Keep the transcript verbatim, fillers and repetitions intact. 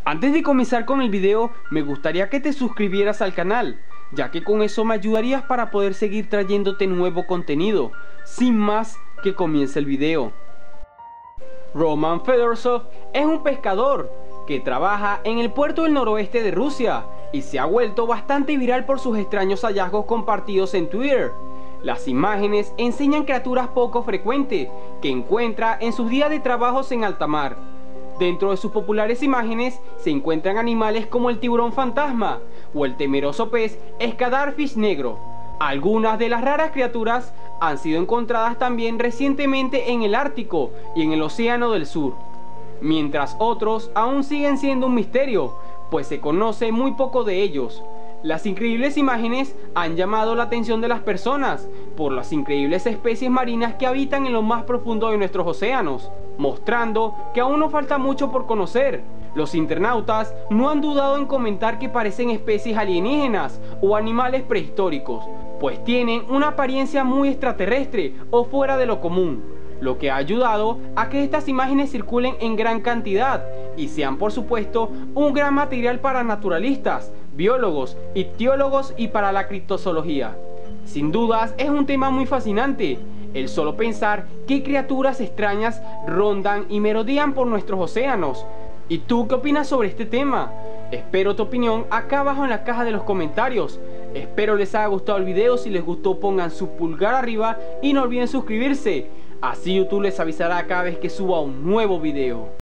Antes de comenzar con el video, me gustaría que te suscribieras al canal, ya que con eso me ayudarías para poder seguir trayéndote nuevo contenido. Sin más, que comience el video. Roman Fedorsov es un pescador que trabaja en el puerto del noroeste de Rusia y se ha vuelto bastante viral por sus extraños hallazgos compartidos en Twitter. Las imágenes enseñan criaturas poco frecuentes que encuentra en sus días de trabajos en alta mar. Dentro de sus populares imágenes se encuentran animales como el tiburón fantasma o el temeroso pez Scadarfish negro. Algunas de las raras criaturas han sido encontradas también recientemente en el Ártico y en el Océano del Sur, mientras otros aún siguen siendo un misterio, pues se conoce muy poco de ellos. Las increíbles imágenes han llamado la atención de las personas por las increíbles especies marinas que habitan en lo más profundo de nuestros océanos, mostrando que aún nos falta mucho por conocer. Los internautas no han dudado en comentar que parecen especies alienígenas o animales prehistóricos, pues tienen una apariencia muy extraterrestre o fuera de lo común, lo que ha ayudado a que estas imágenes circulen en gran cantidad y sean por supuesto un gran material para naturalistas, biólogos, ictiólogos y para la criptozoología. Sin dudas es un tema muy fascinante el solo pensar qué criaturas extrañas rondan y merodean por nuestros océanos. ¿Y tú qué opinas sobre este tema? Espero tu opinión acá abajo en la caja de los comentarios. Espero les haya gustado el video. Si les gustó, pongan su pulgar arriba y no olviden suscribirse. Así YouTube les avisará cada vez que suba un nuevo video.